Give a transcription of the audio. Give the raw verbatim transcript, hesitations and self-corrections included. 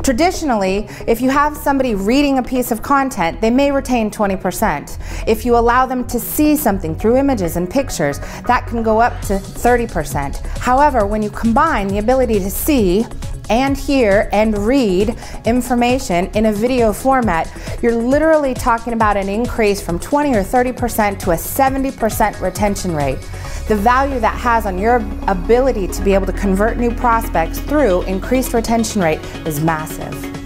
Traditionally, if you have somebody reading a piece of content, they may retain twenty percent. If you allow them to see something through images and pictures, that can go up to thirty percent. However, when you combine the ability to see and hear and read information in a video format, you're literally talking about an increase from twenty or thirty percent to a seventy percent retention rate. The value that has on your ability to be able to convert new prospects through increased retention rate is massive.